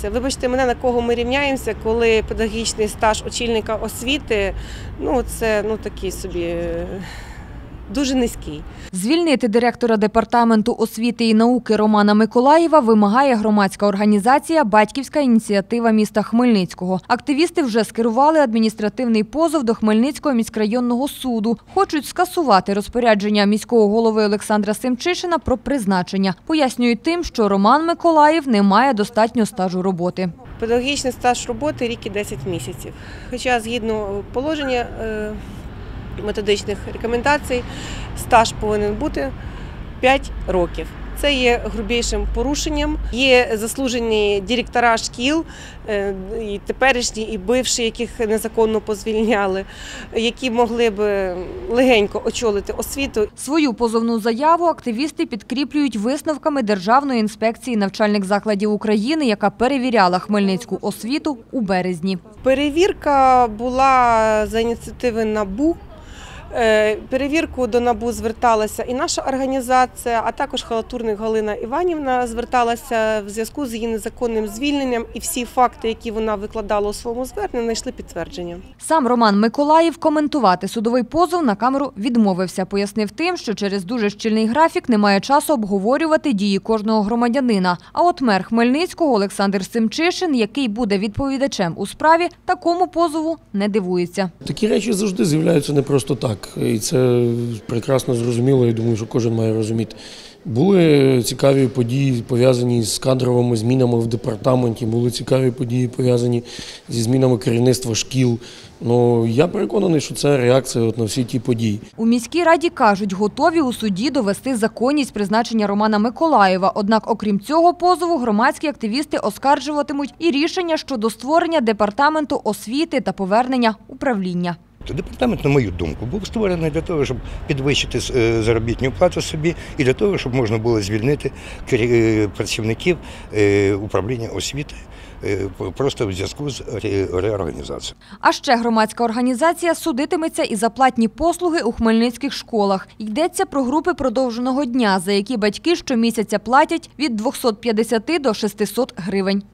Вибачте мене, на кого ми рівняємося, коли педагогічний стаж очільника освіти, це такий собі дуже низький. Звільнити директора департаменту освіти і науки Романа Миколаєва вимагає громадська організація «Батьківська ініціатива міста Хмельницького». Активісти вже скерували адміністративний позов до Хмельницького міськрайонного суду. Хочуть скасувати розпорядження міського голови Олександра Семчишина про призначення. Пояснюють тим, що Роман Миколаєв не має достатньо стажу роботи. Педагогічний стаж роботи – рік і 10 місяців. Хоча згідно положення методичних рекомендацій, стаж повинен бути 5 років. Це є грубішим порушенням. Є заслужені директора шкіл, і теперішні, і бивші, яких незаконно позвільняли, які могли б легенько очолити освіту. Свою позовну заяву активісти підкріплюють висновками Державної інспекції навчальних закладів України, яка перевіряла хмельницьку освіту у березні. Перевірка була за ініціативи НАБУ. Перевірку до НАБУ зверталася і наша організація, а також халатурник Галина Іванівна зверталася в зв'язку з її незаконним звільненням, і всі факти, які вона викладала у своєму зверненні, знайшли підтвердження. Сам Роман Миколаєв коментувати судовий позов на камеру відмовився. Пояснив тим, що через дуже щільний графік немає часу обговорювати дії кожного громадянина. А от мер Хмельницького Олександр Семчишин, який буде відповідачем у справі, такому позову не дивується. Такі речі завжди з'являються не просто так. І це прекрасно зрозуміло, я думаю, що кожен має розуміти. Були цікаві події, пов'язані з кадровими змінами в департаменті, були цікаві події, пов'язані зі змінами керівництва шкіл. Я переконаний, що це реакція на всі ті події. У міській раді кажуть, готові у суді довести законність призначення Романа Миколаєва. Однак, окрім цього позову, громадські активісти оскаржуватимуть і рішення щодо створення департаменту освіти та повернення управління. Департамент, на мою думку, був створений для того, щоб підвищити заробітну плату собі і для того, щоб можна було звільнити працівників управління освіти просто в зв'язку з реорганізацією. А ще громадська організація судитиметься і за платні послуги у хмельницьких школах. Йдеться про групи продовженого дня, за які батьки щомісяця платять від 250 до 600 гривень.